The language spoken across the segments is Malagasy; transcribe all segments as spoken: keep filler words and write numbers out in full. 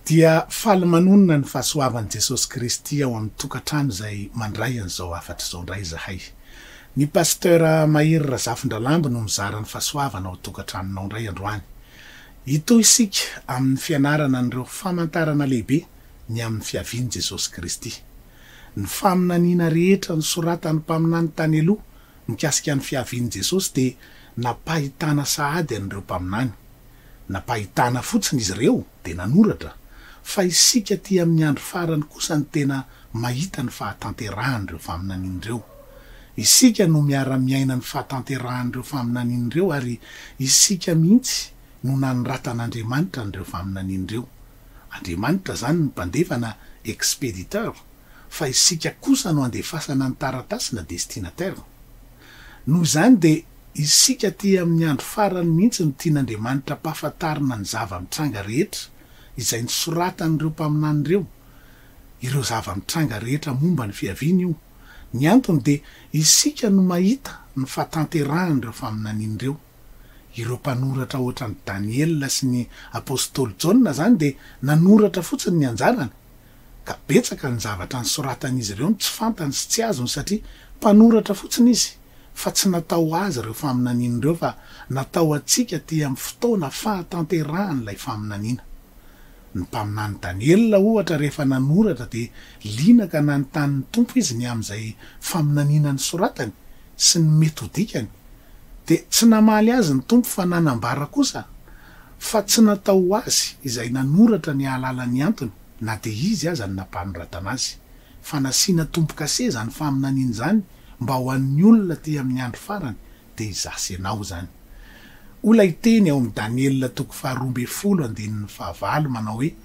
dia faly manonona ny fahasoavan'i Jesosy Kristy ao amin'ny tokantrano izay mandray an'izao afatra izao indray zahay. Ny pasteur Mahery Razafindralambo no mizara ny fahasoavana ao tokantranonao indray androany. Ito isika amin'ny fianarana an'ireo famantarana lehibe ny amin'ny fiavian'i Jesosy Kristy. Ny faminaniana rehetra nosoratan'ny mpaminany tany aloha mikasika ny fiavian'i Jesosy dia napahitana sahady an'ireo mpaminany. Napahitana fotsiny izy ireo dia nanoratra. Fa isika ty amin'ny andro farany kosa ny tena mahita ny fahatanterahany ireo faminanian'ireo. Isika no miara-miaina ny fahatanterahany ireo faminanian'ireo ary isika mihitsy no naniratan'Andriamanitra n'ireo faminanian'ireo. Andriamanitra zany ny mpandevana expéditeur, fa isika kosa no andefasana ny taratasy na destinataire. Noho izany dia isika ty amin'ny andro farany mihitsy no tian'Andriamanitra mpahafantarina ny zava-mitranga rehetra izay nisoratan'ireo mpaminan'ireo. Ireo zava-mitranga rehetra momba ny fiaviany io. Ny antony dia isika no mahita ny fahatanterahany ireo faminanian'ireo. Ireo mpanoratra ohatra ny Daniel sy ny apôstôly Jaona zany dia nanoratra fotsiny ny anjarany. Ka betsaka ny zavatra nisoratan'izy ireo tsy fantany sy tsy azony satria mpanoratra fotsiny izy. Fa tsy natao azy ireo faminanian'ireo fa natao atsika ty amin'ny fotoana fahatanterahany ilay faminaniana. Ny mpaminany Daniel ohatra rehefa nanoratra dia liana ka nanontany tompo izy ny amin'izay faminaniana ny soratany sy ny metodikany. Dia tsy namaly azy ny tompo fa nanambara kosa fa tsy natao azy izay nanoratra ny ahalalany antony na dia izy aza ny nampanoratana azy. Fa nasiana tompo kase zany faminaniana zany mba ho an'ny olona ty amin'ny andro farany dia izasy ianao zany. Olay teny ao amin'ny Daniel toko faharoa ambin'ny folo andininy fahavalo manao hoe: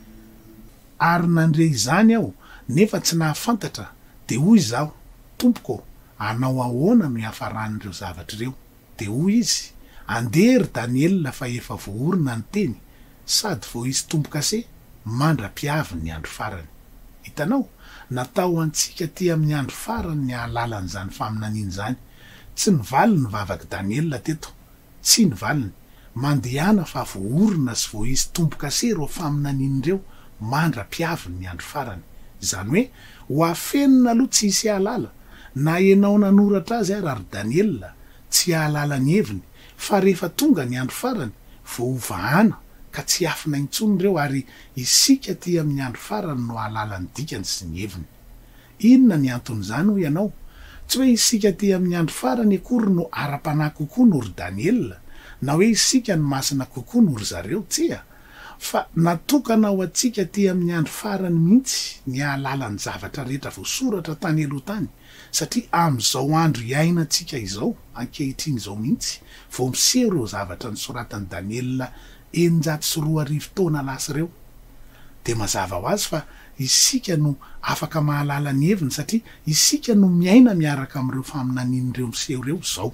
ary nandre izany aho nefa tsy nahafantatra dia hoy izaho, tompoko, anao ahoana no hiafaran'ireo zavatra ireo? Dia hoy izy, andery Daniel fa efa voorona ny teny sady vao izy tompo-kase mandra-piaviny ny andro farany. Hitanao, natao antsika ty amin'ny andro farany ny ahalalan'izany faminaniana zany. Tsy nivaly ny vavaky Daniel teto, tsy nivaliny, mandehana fa voorona sy vao izy tompo-kase reo faminanian'ireo mandra-piaviny ny andro farany. Izany hoe ho afenina aloha tsy hisy ahalala, na ianao nanoratra azy ary Daniel tsy ahalala ny heviny, fa rehefa tonga ny andro farany vao hovahana ka tsy afina intsony ireo ary isika ty amin'ny andro farany no ahalala ny dikany sy ny heviny. Inona ny anton'izany ho ianao? Tsy hoe isika ty amin'ny andro farany akory no ara-panahy kokoa nory Daniel, na hoe isika ny masina kokoa nory zareo, tsia. Fa natokana ho atsika ty amin'ny andro farany mihitsy ny ahalala ny zavatra rehetra voasoratra tany aloha tany, satria amin'izao andro iaina antsika izao, ankehitriny izao mihitsy, vao miseho ireo zavatra nisoratan'i Daniel eninjato sy roa arivo taona lasa ireo. Dia mazava ho azy fa isika no afaka mahalala ny heviny satria isika no miaina miaraka amin'ireo faminanian'ireo miseho ireo izao.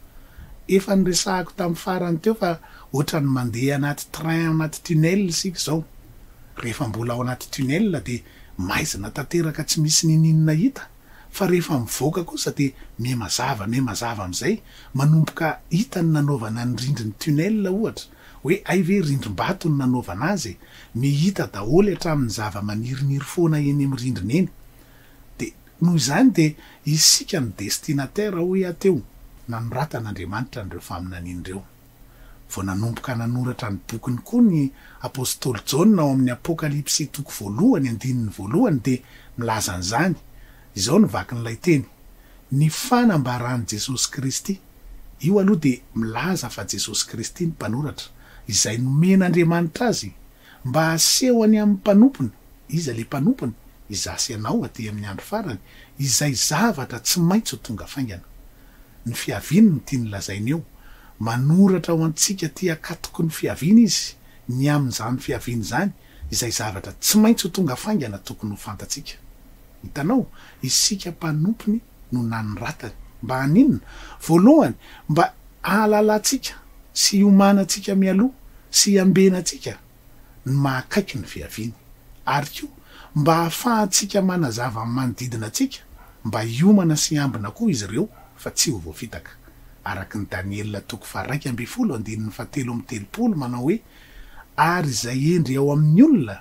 Efa niresahako tamin'ny farany teo fa ohatra ny mandeha anaty train anaty tunnel isika izao. Rehefa mbola ao anaty tunnel dia maizina tanteraka tsy misy ninina hita, fa rehefa mivoaka kosa dia mihamazava mihamazava amin'izay manomboka hita ny nanaovana ny rindrin'ny tunnel ohatra, hoe ay ve rindrim-bato ny nanaovana azy, mihita daholo hatramin'ny zava-maniriniry foana eny amin'ny rindrina eny. Dia noho izany dia isika ny destinataire hoe ateo nanoratan'Andriamanitra n'ireo faminanian'ireo. Vao nanomboka nanoratra ny bokiny koa ny apôstôly Jaona ao amin'ny Apôkalipsy toko voalohany andininy voalohany dia milaza an'izany. Izao no vakin'ilay teny: ny fanambaran'i Jesosy Kristy. Io aloha dia milaza fa Jesosy Kristy ny mpanoratra, izay nomen'Andriamanitra azy mba hasehony amin'ny mpanompony, iza le mpanompony, izasy ianao aty amin'ny andro farany, izay zavatra tsy maintsy ho tonga faingana. Ny fiaviany no tia nilazainy eo, manoratra ho antsika ty akatoko ny fiaviany izy, ny amin'izany fiaviany zany, izay zavatra tsy maintsy ho tonga faingana tokony ho fantatsika. Hitanao, isika mpanompony no nanoratany mba haninona? Voalohany mba ahalalantsika sy hiomanantsika mialoha sy hiambenantsika ny mahakaiky ny fiaviany, ary koa mba hahafahantsika manazava ny manodidina antsika mba hiomana sy hiambina koa izy ireo fa tsy ho voafitaka. Araky ny Daniel toko faha-raika ambin'ny folo andininy fahatelo amby telopolo manao hoe: ary izay endry ao amin'ny olona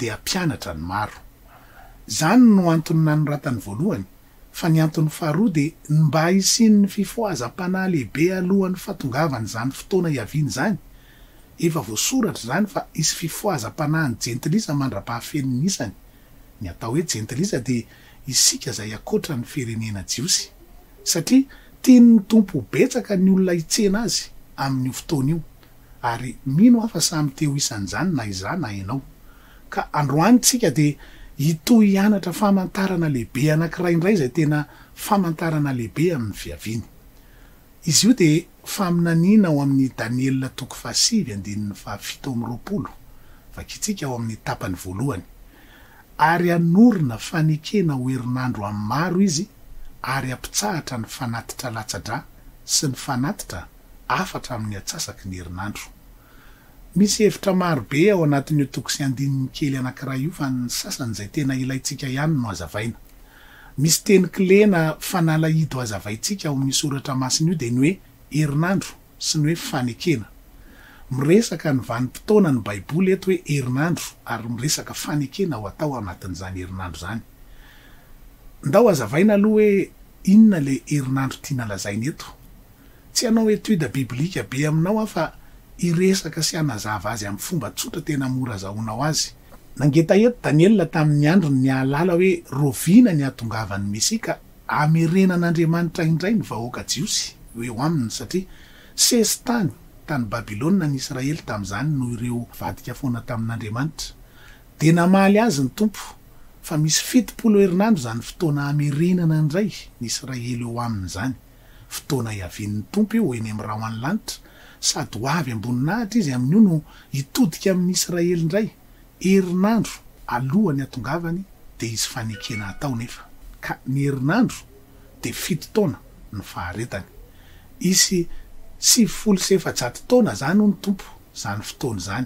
dia ampianatra ny maro. Zany no antony nanoratany voalohany, fa ny antony faharoa dia mba hisian'ny fifohazam-panahy lehibe alohan'ny fatongavany zany fotoana iaviany zany. Efa voasoratra zany fa isy fifohazam-panahy ny jentilisa mandra-pahafeniny isany. Ny atao hoe jentilisa dia isika izay akoatra ny firenena jiosy, satria tiany ny tompo betsaka ny olona hitsena azy amin'io fotoana io, ary mino aho fa samy teo isan'izany na iza na ianao. Ka androany tsika dia hitoy hianatra famantarana lehibe anankiray indray izay tena famantarana lehibe amin'ny fiaviany. Izy io dia faminaniana ao amin'ny Daniel toko fahasivy andininy fahafito amby roapolo, vakitsika ao amin'ny tapany voalohany. Ary anorina fanekena ho herinandro amin'ny maro izy, ary ampitsahatra ny fanatitra latsadra sy ny fanatitra afatra amin'ny atsasaky ny herinandro. Misy hevitra marobe ao anatin'io toko sy andininy kely anankiray io, fa ny sasany izay tena ilaitsika ihany no azavaina. Misy teny kilena fanalahidy ho azavaitsika ao amin'ny soratra masina io dia ny hoe herinandro sy ny hoe fanekena. Miresaka ny vanim-potoana ny Baiboly eto hoe herinandro, ary miresaka fanekena ho atao anatin'izany herinandro zany. Ndao azavaina aloha hoe inona le herinandro tiana lazaina eto. Tsy hanao etude biblika be aminao aho fa iresaka sy hanazava azy amin'ny fomba tsotra tena mora azahoanao azy. Nangeta eto Daniel tamin'ny androny ny ahalala hoe roviana ny atongavany Mesia ka amerenan'Andriamanitra indray ny vahoaka jiosy eo aminy, satria sesy tany tany Babilôna ny Israely tamin'izany no ireo vadika foana tamin'Andriamanitra. Dia namaly azy ny tompo fa misy fitopolo herinandro zany fotoana amerenana indray ny Israely eo aminy zany. Fotoana iavian'ny tompo io eny amin'ny raho any lanitra, sady ho avy amboninahitra izy amin'io no hitodika amin'ny Israely indray. Herinandro alohan'ny atongavany dia izy fanekena atao nefa. Ka ny herinandro dia fito taona ny faharetany. Isy sivifolo sy efajato taona zany ny tompo zany fotoana zany.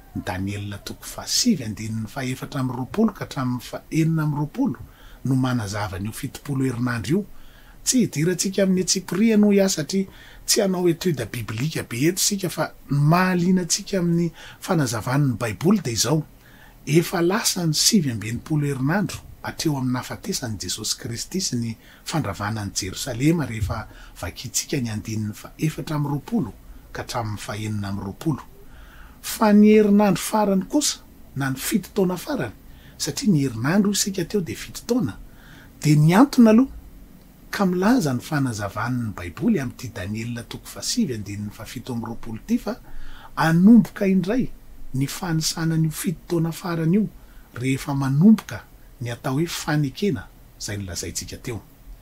Daniel toko fahasivy andininy fahaefatra amby roapolo ka hatramin'ny fahaenina amby roapolo no manazava an'io fitopolo herinandro io. Tsy hidirantsika amin'ny Tsipria no ia, satria tsy hanao etude biblika be eto sika, fa mahalianantsika amin'ny fanazavan'ny Baiboly dia izao. Efa lasa ny sivy amby enimpolo herinandro hatreo amin'ny nahafatesan'i Jesosy Kristy sy ny fandravanan'i Jerosalema rehefa vakitsika ny andininy fahaefatra amby roapolo ka hatramin'ny fahaenina amby roapolo. Fa ny herinandro farany kosa na ny fito taona farany, satria ny herinandro isika teo dia fito taona, dia ny antony aloha ka milaza ny fanazavan'ny Baiboly amin'ity Daniel toko fahasivy andininy fahafito amby roapolo ity fa anomboka indray ny fanisanan'io fito taona farany io rehefa manomboka ny atao hoe fanekena izay nolazaintsika teo.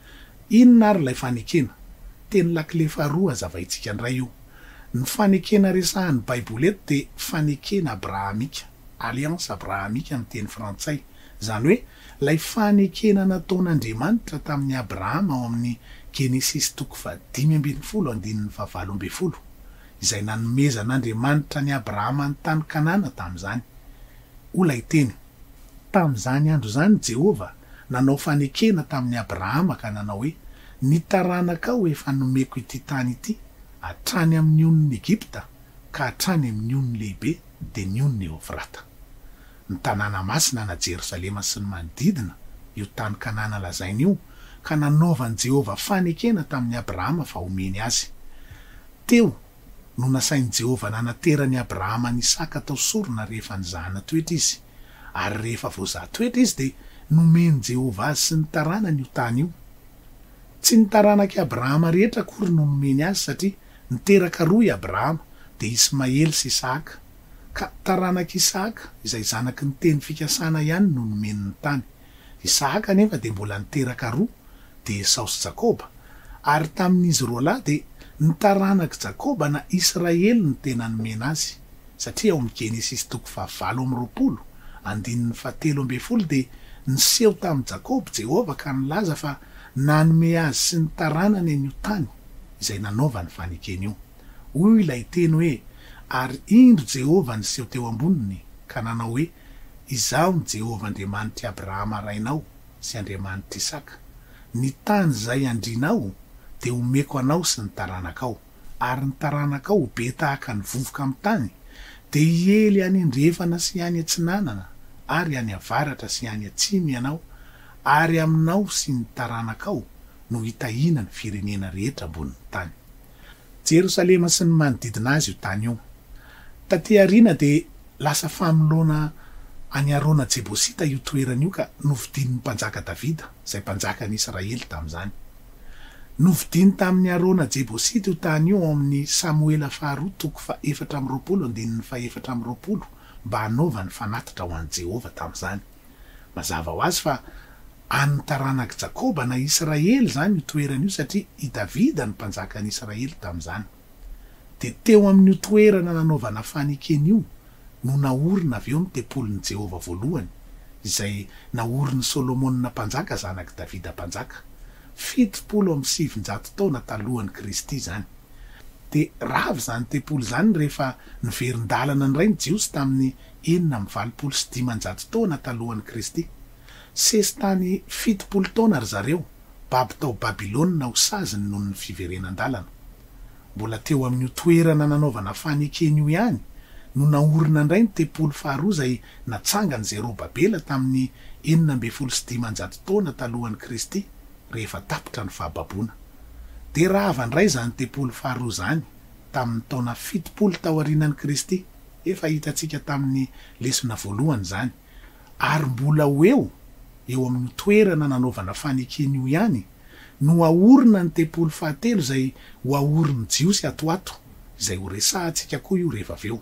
Inona ary ilay fanekena? Teny lakile faharoa azavaintsika indray io. Ny fanekena resahan'ny Baiboly eto dia fanekena abrahamika, alliance abrahamika amin'ny teny frantsay. Zany hoe ilay fanekena nataon'Andriamanitra tamin'ny Abrahama ao amin'ny Genesis toko dimy ambin'ny folo andininy valo ambin'ny folo, izay nanomezan'Andriamanitra ny Abrahama ny tany Kanana tamin'izany. Olay teny tamin'izany andro zany Jehova nanao fanekena tamin'ny Abrahama ka nanao hoe ny taranaka ao efa nomeko ity tany ity hatrany amin'ny on'ny Egipta ka hatrany amin'ny on'ny lehibe dia ny on'ny Eufrata. Ny tanàna masina na Jerosalema sy ny manodidina io tany Kanana lazainy io, ka nanaovan'i Jehova fanekena tamin'ny Abrahama fa omeny azy. Teo no nasain'i Jehova nanateran'i Abrahama ny Isaka tao sorona rehefa nizahana toetra izy, ary rehefa voazaha toetra izy dia nomeny Jehova azy sy ny taranany io tany io. Tsy ny taranak'i Abrahama rehetra akory no nomeny azy, satria niteraka roa i Abrahama dia Ismaely sy Isaka, ka taranak'i Isaka izay zanaky ny teny fikasana ihany no nomeny ny tany. Isaka nefa dia mbola niteraka roa dia Esau sy Jakoba, ary tamin'izy roa lahy dia ny taranak'i Jakoba na Israely ny tena nomena azy, satria ao amin'ny Genesis toko fahavalo amby roapolo andininy fahatelo amby folo dia niseho tamin'i Jakoba Jehova ka nilaza fa nanome azy sy ny taranany an'io tany izay nanaova ny fanekena io. Hoy ilay teny hoe ary indro Jehova niseho teo amboniny ka nanao hoe izaho ny Jehova Andriamanitry Abrahama rainao sy Andriamanitry Isaka. Ny tany izay andrinao dia omeko anao sy ny taranakao, ary ny taranakao ho be tahaka ny vovoka amin'ny tany, dia hiely any andrefana sy any antsinanana ary any avaratra sy any atsimy ianao ary aminao sy ny taranakao no hitahina ny firenena rehetra ambonin'ny tany. Jerosalema sy ny manodidina azy io tany io. Taty aoriana dia lasa famolona any Arona Jebosita io toerana io ka novidian'ny mpanjaka Davida, izay mpanjakan'Israely tamin'izany. Novidiany tamin'ny Arona Jebosita io tany io amin'ny Samoela faharoa toko fa efatra amby roapolo andininy fa efatra amby roapolo mba hanaovany fanatitra ho an'i Jehova tamin'izany. Mazava ho azy fa an'ny taranaka Jakoba na Israely zany io toerana io satria i Davida ny mpanjakan'Israely tamin'izany. Dia teo amin'io toerana nanaovana fanekena io no naorina avy eo ny tempolon'i Jehova voalohany, izay naoriny Solomona mpanjaka zanaka Davida mpanjaka fitopolo amby sivinjato taona talohan'i Kristy zany. Dia ravy zany tempolo zany rehefa niverin-dalana ny ray ny Jiosy tamin'ny enina amby valopolo sy dimanjato taona talohan'i Kristy. Sesy tany fitopolo taona ry zareo, baby tao Babilôna ho saziny noho ny fiverenan-dalana. Mbola teo amin'io toerana nanaovana fanekena io ihany no naorina indray ny tempolo faharoa izay natsangany Zerobabela tamin'ny enina amby folo sy dimanjato taona talohan'i Kristy rehefa tapitra ny fahababoana. Dia rava indray zany tempolo faharoa zany tamin'ny taona fitopolo tao aorianan'i Kristy, efa hitantsika tamin'ny lesona voalohany zany, ary mbola ho eo eo amin'ny toerana nanaovana fanekena io ihany no aorina ny tempolo fahatelo izay ho aoriny Jiosy atoato, izay ho resahantsika koa io rehefa avy eo.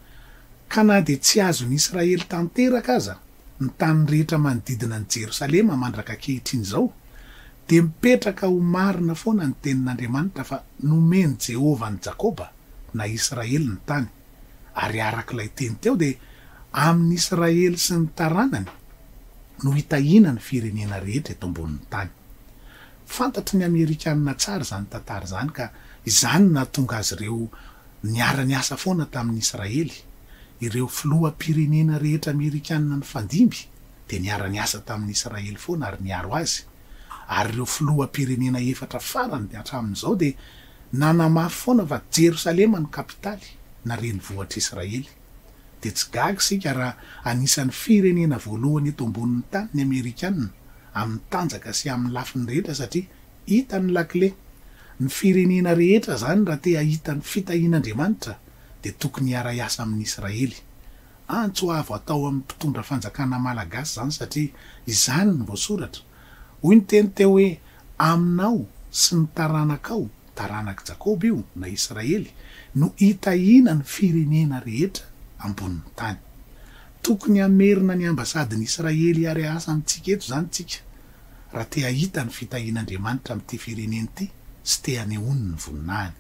Ka na dia tsy azon'ny Israely tanteraka aza ny tany rehetra manodidina ny Jerosalema mandraka ankehitriny izao, dia mipetraka ho marina foana ny tenin'Andriamanitra fa nomeny Jehova ny Jakoba na Israely ny tany. Ary arak'ilay teny teo dia amin'ny Israely sy ny taranany no hitahina ny firenena rehetra eto ambonin'ny tany. Fantatry ny Amerikanina tsara zany tantara zany ka izany nahatonga azy ireo niara-niasa foana tamin'ny Israely. Ireo filoham-pirenena rehetra Amerikanina ny fandimby dia niara-niasa tamin'ny Israely foana ary niaro azy. Ary ireo filoham-pirenena efatra farany hatramin'izao dia nanamafy foana fa Jerosalema ny kapitaly na renivohitra Israely. Dia tsy gaga sika raha anisan'ny firenena voalohany eto ambonin'ny tany ny Amerikanina amin'ny tanjaka sy amin'ny lafiny rehetra satria hita ny lakile. Ny firenena rehetra zany raha te hahita ny fitahian'Andriamanitra dia tokony hiara-iasa amin'ny Israely. Antso avo atao amin'ny mpitondra fanjakana malagasy zany satria izany ny voasoratra. Hoy ny teny teo hoe aminao sy ny taranakao, taranaka Jakoba io na Israely, no hitahina ny firenena rehetra ambonin'ny tany. Tokony hamerina ny ambasadin'ny Israely hiara-iasa amintsika eto zany tsika raha te hahita ny fitahian'Andriamanitra amin'ity firenena ity sy te hanehoany ny voninahiny.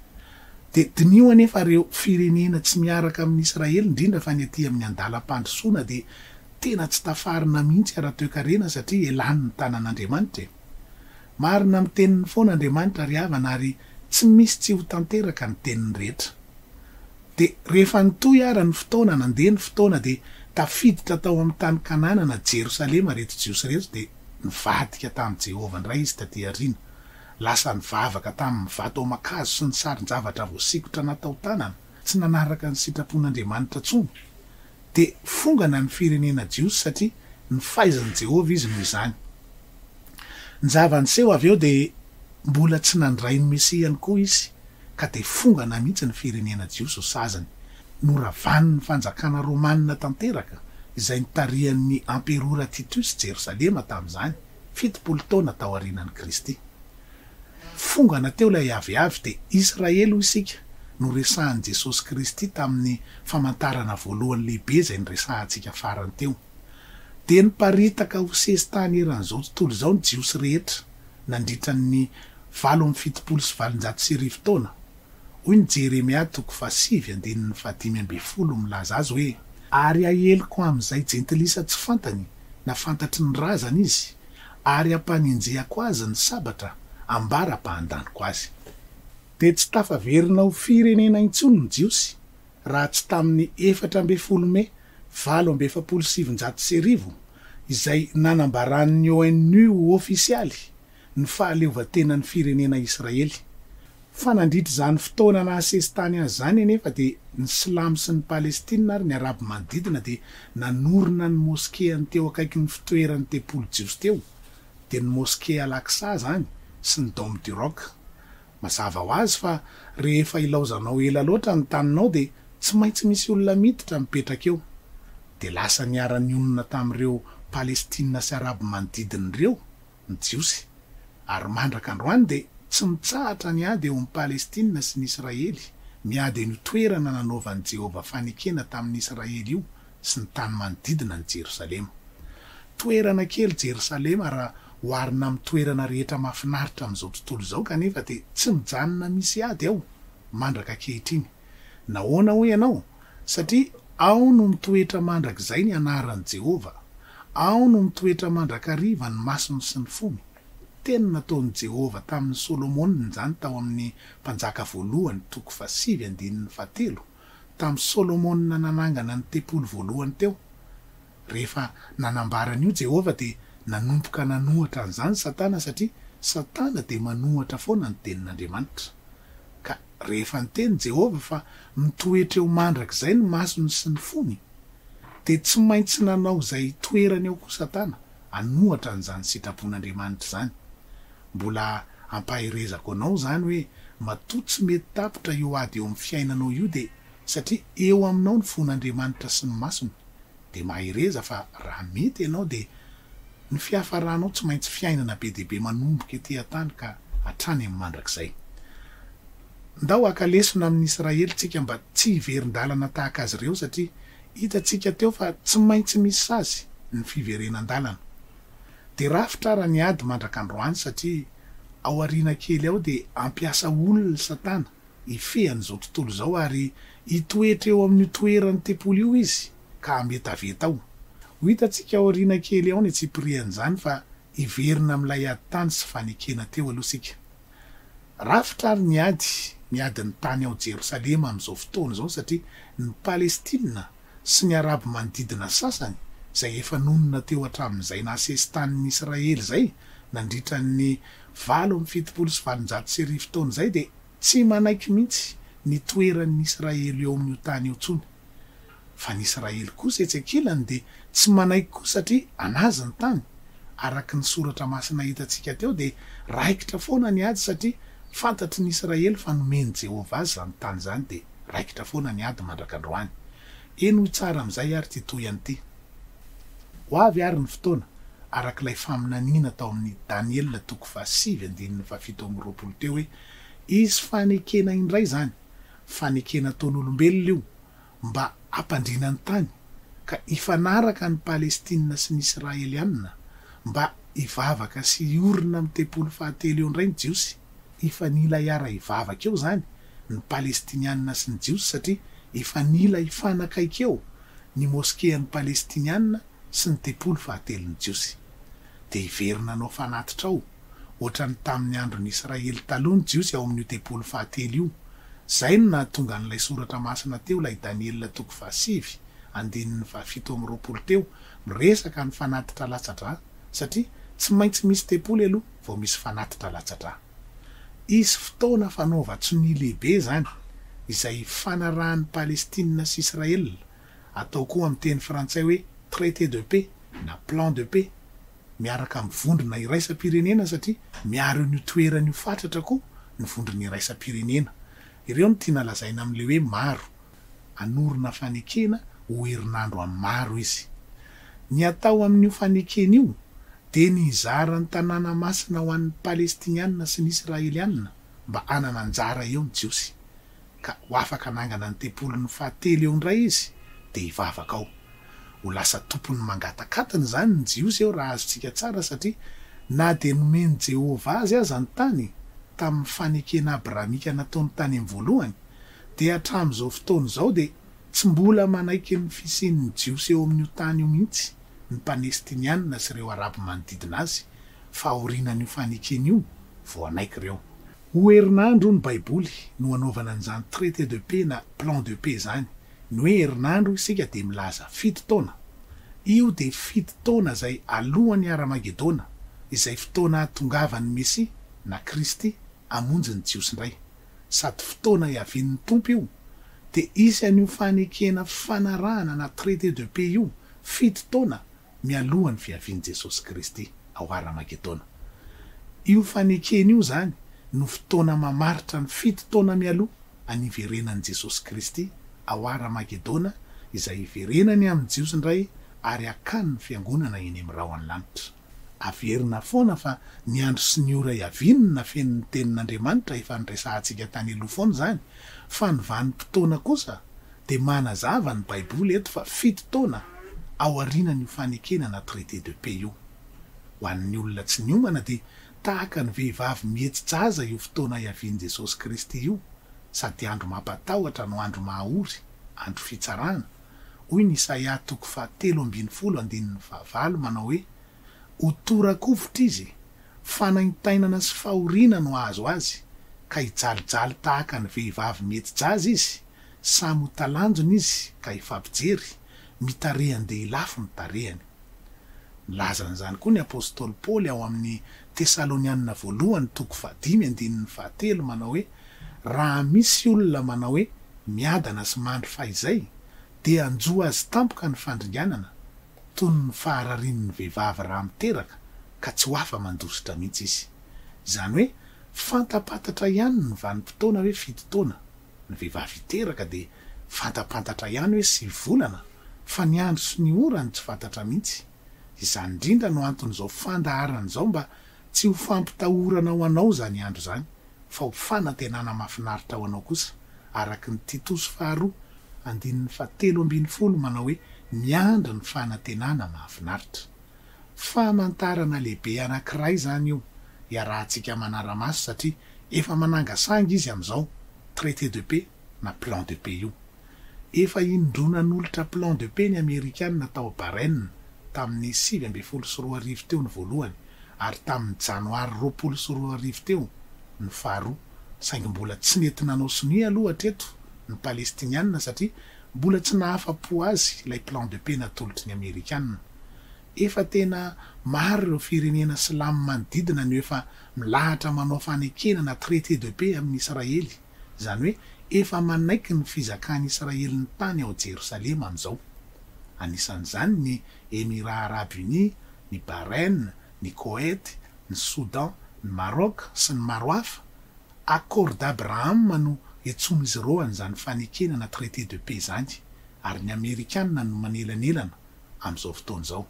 Dia dinio anefa ireo firenena tsy miaraka amin'ny Israely indrindra fa ny aty amin'ny andalam-pandrosoana dia tena tsy tafarina mihitsy ara-toe-karena satria elany ny tanan'Andriamanitra. Marina amin'ny teniny foana Andriamanitra ry havana ary tsy misy tsy ho tanteraka ny teniny rehetra. Dia rehefa nitoy ara ny fotoana nandeha ny fotoana dia tafiditra tao amin'ny tany Kanana na Jerosalema reto Jiosy reto dia nivadika tamin'i Jehova indray izy taty aoriana. Lasa nivavaka tamin'ny vato aman-kazo sy ny sarin-javatra voasikotra natao tanana tsy nanaraka ny sitrapon'Andriamanitra intsony. Dia fongana ny firenena Jiosy satria ny fahaizan'i Jehova izy noho izany. Ny zava-niseho avy eo dia mbola tsy nandray ny Mesiany koa izy, ka dia fongana mihitsy ny firenena Jiosy ho sazany. Noravan'ny fanjakana Romanina tanteraka izay nitarihan'ny Amperora Titus Jerosalema tamin'izany fitopolo taona tao aorianan'i Kristy. Fongana teo ilay aviavy dia Israely ho isika no resahan'i Jesosy Kristy tamin'ny famantarana voalohany lehibe izay niresahantsika farany teo. Dia niparitaka ho sesy tany eran'izao tontolo izao ny Jiosy rehetra nandritra ny valo amby fitopolo sy valonjato sy arivo taona. Hoy ny Jeremia toko fahasivy andininy fahadimy amby folo milaza azy hoe ary aheliko amin'izay jentilisa tsy fantany na fantatry ny razana izy ary ampanenjehako azy ny sabatra ambara-pahandaniko azy. Dia tsy tafaverina ho firenena intsony ny Jiosy raha tsy tamin'ny efatra amby folo Mey valo amby efapolo sy sivinjato sy arivo izay nanambaran'ny O N U ofisialy ny fahaleovantenan'ny firenena Israely. fanandritra zany fotoana na asestany azy zany anefa de ny Silamo sy ny Palestina ary ny Arabo manodidina de nanorona ny moské teo akaiky ny fitoeran'ny tempolo jiosy teo de ny moské Al-Aqsa zany sy ny Dôme du Roc. Mazava ho azy fa rehefa ilaozanao ela loatra ny taninao de tsy maintsy misy olona miditra mipetraka eo de lasa niara-ny onona tamin'ireo Palestina sy Arabo manodidin'ireo ny jiosy ary mandraka androany de tsy mitsahatra ny ady eo amin'ny Palestina sy ny Israely miady eny toerana nanaovan'i Jehova fanekena tamin'ny Israely io sy ny tany manodidina ny Jerosalema. Toerana kely Jerosalema raha oharina amin'ny toerana rehetra mahafinaritra amin'izao tontolo izao kanefa de tsy mijanona misy ady ao mandraka ankehitriny. Nahoana hoy ianao? Satria ao no mitoetra mandrakizay ny anaran'i Jehova, ao no mitoetra mandrakariva ny masony sy ny fony. Tena nataon'i Jehova tamin'ny Solomona zany tao amin'ny mpanjaka voalohany toko fasivy andininy fatelo tamin'ny Solomona nanangana ny tempolo voalohany teo. Rehefa nanambaran'io Jehova de nanomboka nanohatra an'izany Satana satria Satana de manohatra foana ny tenin'Andriamanitra. Ka rehefa niteny Jehova fa mitoetra eo mandrakizay ny masony sy ny fony de tsy maintsy nanao izay toerany eo koa Satana anohatra an'izany sitrapon'Andriamanitra zany. Mbola ampahirezako anao zany hoe matoa tsy mety tapitra io ady eo amin'ny fiainanao io de satria eo aminao ny fon'Andriamanitra sy ny masony. De mahireza fa raha mety ianao de ny fiafaranao tsy maintsy fiainana be dia be manomboka etỳ an-tany ka hatrany amin'ny mandrakizay. Ndao akalesona amin'ny Israely tsika mba tsy hiverin-dalana tahaka azy ireo satria hitatsika teo fa tsy maintsy misy sazy ny fiverenan-dalana. De rafitra ara ny ady mandrakandroany satria ao aoriana kely ao de ampiasa olona Satana ifehan'izao tontolo izao ary hitoetra eo amin'ny toeran'ny tempolo io izy ka ametaveta ao. Ho hitatsika ao aoriana kely ao ny tsipirian'izany fa hiverina amin'ilay ady tany sy fanekena teo aloha sika. Rafitra ary ny ady ny adiny tany ao Jerosalema amin'izao fotoana izao satria ny Palestina sy ny Arabo manodidina sasany zay efa nonona teo hatramin'izay nasesitanin'ny Israely zay nandritra ny valo amby fitopolo sy valonjato sy arivo taona zay de tsy manaiky mihitsy ny toeran'ny Israely eo amin'io tany eo tsony. Fa ny Israely kosa etsekilany de tsy manaiky koa satria anazy ny tany araky ny soratra masina hitantsika teo de raikitra foana ny ady satria fantatry ny Israely fa nomeny Jehova azy zany tany zany de raikitra foana ny ady mandrakandroany. Eny ho tsara amin'izay ary ty toy ty. Ho avy ary ny fotoana arak'ilay faminaniana tao amin'ny Daniel toko fasivy andininy fafito amby roapolo teo hoe izy fanekena indray zany fanekena taon'olombelona io mba hampandrina ny tany ka hifanaraka ny Palestina sy ny Israelianina mba hivavaka sy hiorina amin'ny tempolo fahatelo eo indray ny jiosy. Hifanila hiara hivavaka eo zany ny Palestinianina sy ny jiosy satria hifanila hifanakaiky eo ny moskéan'ny Palestinianina sy ny tempolo fahatelo ny jiosy. De hiverina anao fanatitra ao ohatrany tamin'ny andron'ny Israely taloha ny jiosy ao amin'io tempolo fahatelo io. Zay no nahatonga n'ilay soratra masina teo lay Daniel toko fasivy andininy fafito amby roapolo teo miresaka ny fanatitra latsatra satria tsy maintsy misy tempolo aloha vao misy fanatitra latsatra. Izy fotoana fanaova-tsony lehibe zany izay fanarahan'ny Palestina sy Israel atao koa amin'ny teny frantsay hoe traité de paix na plan de paix miaraka amin'ny vondrona iraisam-pirenena satria miaro ny toerany io fatratra koa ny vondrona iraisam-pirenena. Ireo no tiana lazaina amin'le hoe maro anorona fanekena ho herinandro amin'ny maro izy. Ny atao amin'io fanekena io de ny hizara ny tanàna masina ho an'ny Palestinianina sy ny Israelianina mba anana anjara eo ny jiosy ka ho afaka nangana ny tempolony fahatelo eo indray izy de hivavaka ao. Ho lasa tompony mangatakatany zany ny jiosy eo raha azontsika tsara satria na de nomeny Jehova azy aza ny tany tamin'ny fanekena abramika nataony tany amin'ny voalohany de hatramin'izao fotoana izao de tsy mbola manaiky ny fisian'ny jiosy eo amin'io tany io mihitsy ny Palestinianina sy ireo Arabo manodidina azy fa aorianan'io fanekena io vao anaiky ireo. Ho herinandro ny Baiboly no anaovana an'izany traité de paix na plan de paix zany. Ny hoe herinandro isika de milaza fito taona. Io de fito taona zay alohan'ny Aramagedona izay fotoana tongavan'ny Mesia na Kristy amonjy ny jiosy indray. sady fotoana iavian'ny tompo io, de isan'io fanekena fanarahana na traité de paix io fito taona mialohan'ny fiavian'i Jesosy Kristy ao Aramageddona. Io fanekena io zany no fotoana mamaritra ny fito taona mialoha aniverenan'i Jesosy Kristy ao Aramageddona, izay iverenany amin'ny jiosy ndray ary akany ny fiangonana eny amin'ny rahona lanitra. Averina foana fa ny andro sy ny ora iavinina fen'ny tenin'Andriamanitra efa nyresahantsika tany aloha foana zany, fa ny vanim-potoana kosa de manazava ny Baiboly eto fa fito taona ao aorianan'io fanekena na traité de paix io. Ho an'ny olona tsy niomana de tahaka ny vehivavy mihetsi-jaza io fotoana iavian'i Jesosy Kristy io, sady andro mampatahotra no andro mahaory, andro fitsarana. Hoy ny Isaia toko fahatelo ambin'ny folo andininy fahavalo manao hoe: ho tora-kovitra izy, fanaintainana sy fahoriana no azo azy, ka hijalijaly tahaka ny vehivavy mihetsi-jaza izy, samy ho talanjona izy ka ifampijery, mitarehan-dehilahy ny tarehany. Milazan'izany koa ny apôstôly Paoly ao amin'ny Tesalonianina voalohany toko fahadimy andininy fahatelo manao hoe: raha misy olona manao hoe miadana sy mandry fahizay, de anjoa azy tampoka ny fandringanana, toy ny fahararian'ny vehivavy raha miteraka, ka tsy ho afa mandositra mihitsy izy. Izany hoe fantapantatra ihany ny vanim-potoana hoe fito taona. Ny vehivavy iteraka de fantapantatra ihany hoe sivy volana, fa ny andro sy ny orany tsy fantatra mihitsy. Izany indrindra no anton'izao fandaharana izao mba tsy ho fampitahorana ho anao zany andro zany, fa ho fanantenana mahafinaritra ho anao kosa, araky ny Titosy faharoa andininy fahatelo ambin'ny folo manao hoe miandry ny fanantenana mahafinaritra. Famantarana lehibe anankiray zany io iarahantsika manara-maso, satria efa manangasanga izy amin'izao traité de paix na plan de paix io. Efa indronan'olotra plan de paix ny Amerikanina tao Barenina tamin'ny sivy ambin'ny folo sy roa arivo teo ny voalohany, ary tamin'ny janoary roapolo sy roa arivo teo ny faharoa, saingy mbola tsy nety nanao sonia aloha hatreto ny Palestinianina, satria mbola tsy nahafa-po azy ilay plan de paix natolotry ny Amerikanina. Efa tena maro ireo firenena silamo manodidina ny efa milahatra manao fanekena na traité de paix amin'ny Israely, zany hoe efa manaiky ny fizakan'ny Israely ny tany ao Jerosalema amin'izao. Anisan'izany ny Émirats Arabes Unis, ny Bahreïn, ny Koweït, ny Soudan, ny Maroc sy ny maro hafa. Accord d'Abraham no etson'izy ireo an'izany fanekena na traité de paix zany, ary ny Amerikanina no manelanelana amin'izao fotoana izao.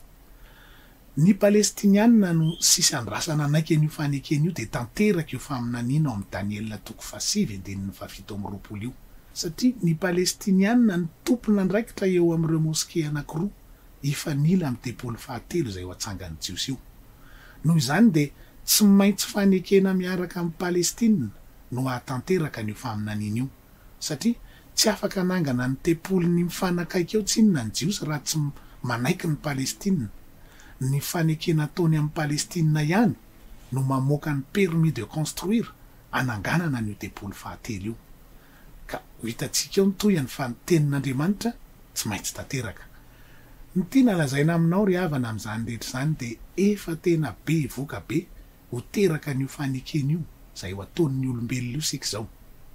Ny Palestinianina no sisy andrasana anaiky an'io fanekena io de tanteraka io faminaniana ao amin'ny Daniel toko fahasivy andininy fahafito amby roapolo io, satria ny Palestinianina ny tompona ndraikitra eo amin'ireo moské anankiroa ifanila amin'ny tepolo fahatelo izay ho atsangan'ny jiosy io. Noho izany de tsy maintsy fanekena miaraka amin'ny Palestina no ahatanteraka an'io faminaniana io, satria tsy afaka nangana ny tepolo ny mifanakaiky eo tsinona ny jiosy raha tsy manaiky ny Palestina. Ny fanekena ataony amin'ny Palestina ihany no mamoaka ny permis de construire ananganana n'io tepolo fahatelo io. Ka ho hitantsika eo nitoyany fa ny tenin'Andriamanitra tsy maintsy tanteraka. Ny tiana lazaina aminao ry havana amin'izany rehetra zany de efa tena be voka be ho teraka n'io fanekena io zay ho ataon'ny olombelona io sika zao.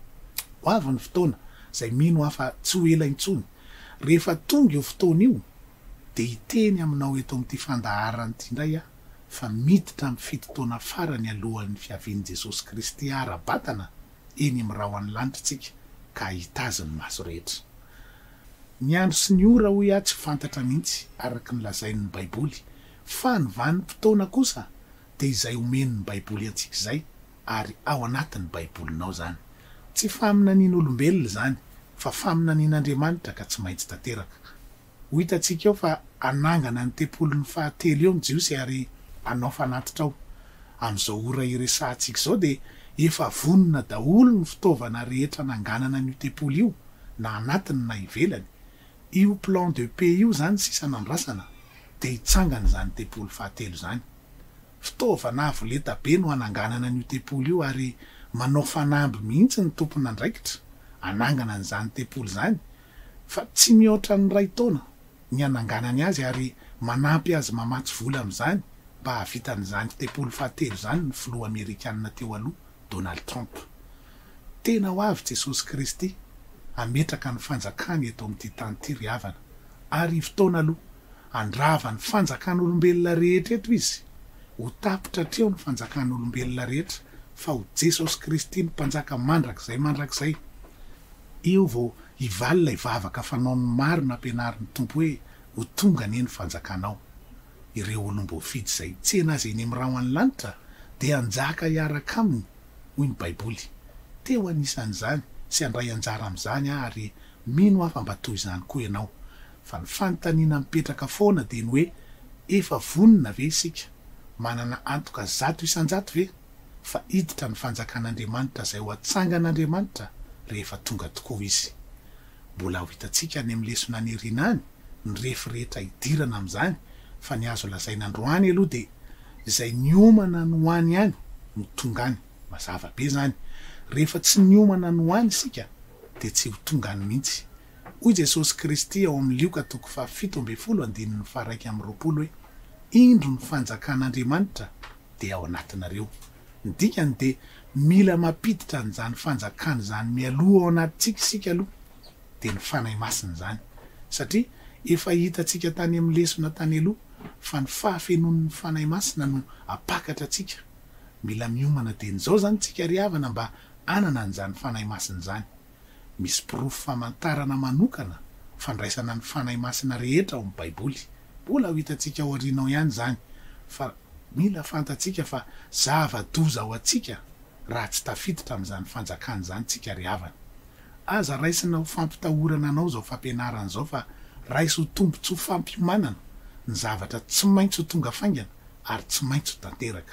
Ho avy ny fotoana zay mino hafa tsy ho ela intsony. Rehefa tonga io fotoana io de hiteny aminao eto amin'ity fandaharana ity indray a fa miditra amin'ny fito taona farany alohan'ny fiavian'i Jesosy Kristy ara-batana eny amin'ny rahona lanitra tsika, ka hitazany maso rehetra. Ny andro sy ny ora hoy aho tsy fantatra mihitsy araky ny lazain'ny Baiboly, fa ny vanim-potoana kosa de izay omen'ny Baiboly antsika izay, ary ao anatin'ny Baibolinao zany. Tsy faminaniana olombelona zany, fa faminanian'Andriamanitra ka tsy maintsy tanteraka. Ho hitantsika eo fa anangana ny tepolon'ny fahatelo eo ny jiosy ary anao fanatitra ao. Amin'izao ora iresahantsika izao de efa vonona daholo ny fitaovana rehetra nanganana n'io tepolo io, na anatiny na ivelany. Io plan de paix io zany sisa nandrasana de hitsangana zany tepolo fahatelo zany. Fitaovana avoleta be no ananganana n'io tepolo io, ary manao fanamby mihitsy ny tompona andraikitra anangana n'izany tepolo zany, fa tsy mihoatra ny ray taona ny ananganany azy, ary manampy azy mamatsy vola amin'izany mba hahavitan'izany tepolo fahatelo zany ny filoha Amerikanina teo aloha Donald Trump. tena ho avy Jesosy Kristy ametraka ny fanjakany eto amin'ity tany ity ry havana, ary fotoana aloha andrava ny fanjakan'olombelona rehetra eto izy, ho tapitra treo ny fanjakan'olombelona rehetra fa ho Jesosy Kristy ny mpanjaka mandrakizay mandrakizay. Io vao hivalina ivavaka fanaony maro nampianarin'ny tompo hoe ho tonga anie ny fanjakanao. Ireo olom-boafidy zay tsy enazy eny amin'ny raho any lanitra dia anjaka hiaraka aminy hoy ny Baiboly. Teo anisan'izany sy andray anjara amin'izany ary mino afa mba toy izany koa ianao. Fa ny fanontaniana mipetraka foana dia ny hoe efa vonona ve isika, manana antoka zato isan-jato ve fa hiditra ny fanjakan'Andriamanitra zay ho atsangan'Andriamanitra rehefa tonga tokoa izy. Mbola ho hitantsika any amin'ny lesona aniriana any ny refy rehetra hidirana amin'izany, fa ny azo lazaina androany aloha dia izay niomana no hoany ihany no tonga any. Mazava be zany. Rehefa tsy niomana no hoany isika dia tsy ho tonga any mihitsy. Hoy Jesosy Kristy ao amin'ny Lioka toko fa fito amby folo andininy faraika amin'ny roapolo hoe indro ny fanjakan'Andriamanitra dia ao anatinareo. Ny dikany dia mila mampiditra n'izany fanjakana zany mialoha ao anatintsika isika aloha dia ny fanahy masina zany, satria efa hitantsika tany amin'ny lesona tany aloha fa ny fahafenon'ny fanahy masina no apakatra atsika. Mila miomana dia n'izao zany tsika ry havana mba anana n'izany fanahy masina zany. Misy pirofo famantarana manokana fandraisana ny fanahy masina rehetra ao amin'ny Baiboly. Mbola ho hitantsika ao aorianao ihany zany, fa mila fantatsika fa zava-doza ho atsika raha tsy tafiditra amin'izany fanjakana zany tsika ry havana. Aza raisina ho fampitahorana anao zao fampianarana zao fa raisy ho tombotsy ho fampiomanana ny zavatra tsy maintsy ho tonga faingana ary tsy maintsy ho tanteraka.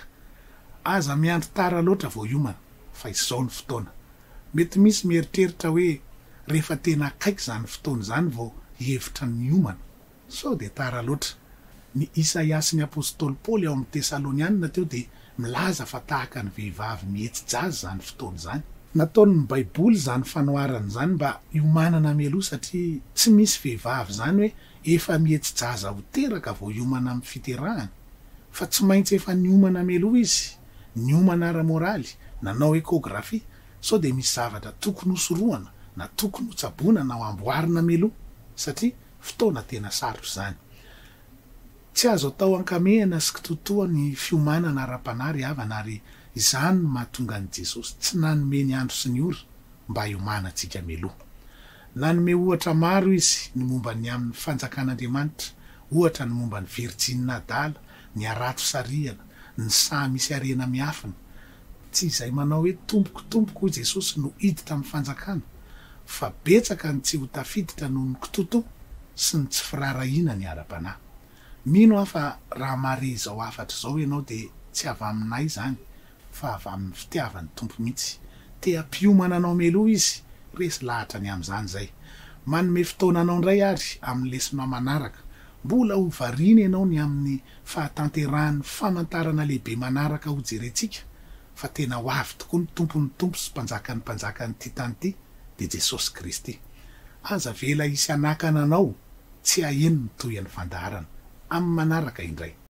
Aza miandry tara loatra vao hiomana fa izao ny fotoana. Mety misy mieritreritra hoe rehefa tena akaiky zany fotoana zany vao hihevitra ny hiomana. Sao dia tara loatra. Ny Isaiasy ny apôstôly Paoly ao amin'ny Tesalonianina teo dia milaza fa tahaka ny vehivavy mihetsy-jazy zany fotoana zany. Nataony ny Baiboly zany fanoharana zany mba hiomanana mialoha, satria tsy misy vehivavy zany hoe efa mihetsy-jaza ho teraka vao hiomana amin'ny fiterahana, fa tsy maintsy efa niomana mialoha izy, niomana ara-moraly, nanao ekografia. Sao dia misy zavatra tokony hosoroana na tokony ho tsaboana na ho amboarina mialoha, satria fotoana tena sarotra zany. Tsy azo atao ankamehana sy kitotoa ny fiomanana ara-panahy ry havana, ary izany no mahatonga an'i Jesosy tsy nanome ny andro sy ny ora mba hiomanantsika mialoha. Nanome ohatra maro izy ny momba ny amin'ny fanjakan'Andriamanitra, ohatra ny momba ny Virjina adala, ny arato sariana, ny saha misy arena miafina. Tsy izay manao hoe tompoko-tompoko Jesosy no hiditra amin'ny fanjakana, fa betsaka ny tsy ho tafiditra noho ny kitotoa sy ny tsy firarahiana ny ara-panahy. Mino aho fa raha mare izao afatra izao ianao dia tsy avy aminay zany, fa avy amin'ny fitiavan'ny tompo mihitsy. Te hampiomana anao mialoha izy, resy lahatra ny amin'izany zay. Manome fotoana anao indray ary amin'ny lesona manaraka. Mbola ho variana ianao ny amin'ny fahatanterahany famantarana lehibe manaraka ho jerentsika, fa tena ho avy tokoa ny tompon'ny tompo sy mpanjakany mpanjakany ity tany ity dia Jesosy Kristy. Aza vela hisy anakana anao tsy haheno ny toy ny fandaharana amin'ny manaraka indray.